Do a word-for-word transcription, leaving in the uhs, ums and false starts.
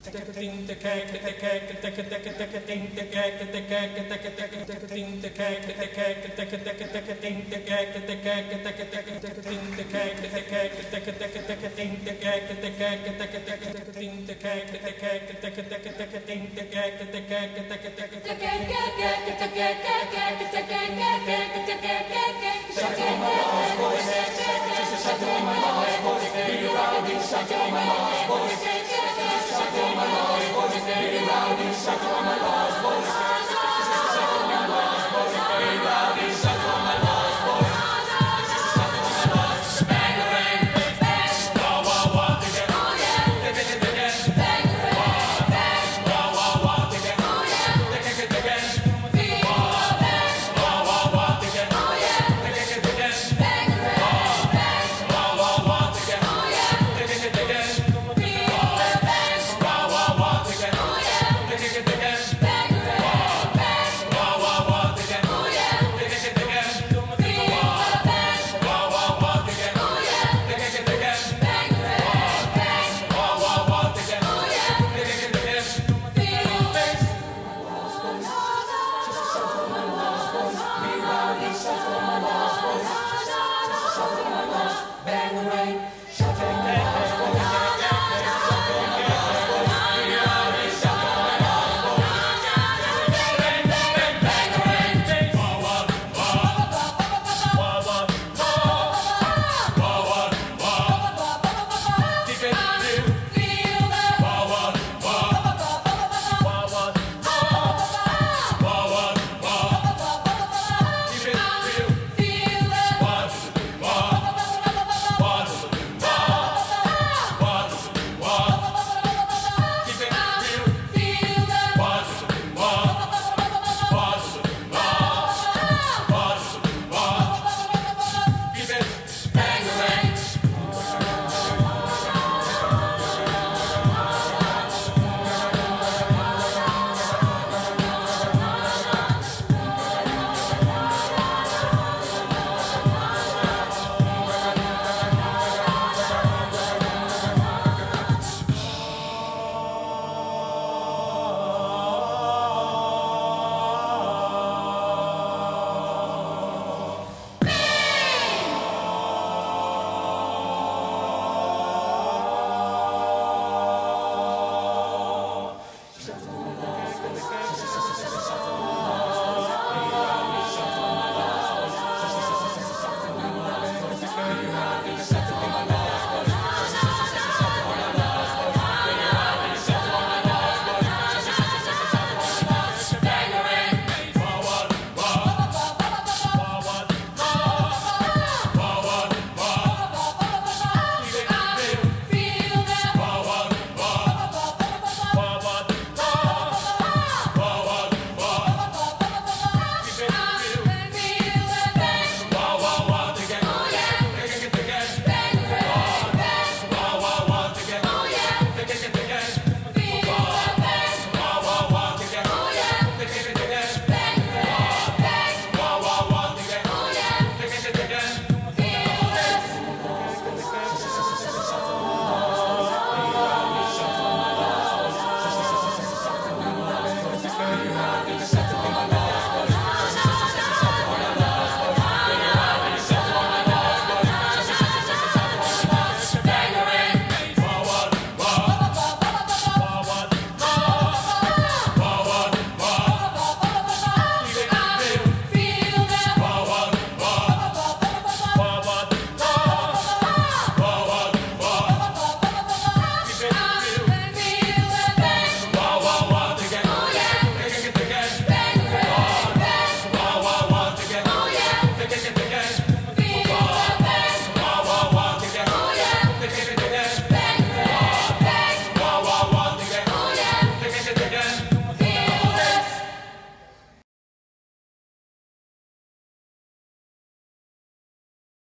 Tekketing te kijken, te kijken, tekke tekke tekketing te kijken, te kijken, tekke tekke tekketing te kijken, te kijken, tekke tekke tekketing te kijken, te kijken, tekke tekke tekketing te kijken, te kijken, tekke tekke tekketing te kijken, te kijken, tekke tekke tekketing te kijken, te kijken, tekke tekke tekketing te kijken, te kijken, tekke tekke te kijken, te kijken, te kijken, te kijken, te kijken. Shut your mouth, boys. Shut your mouth, boys. Be rowdy, shut your mouth, boys.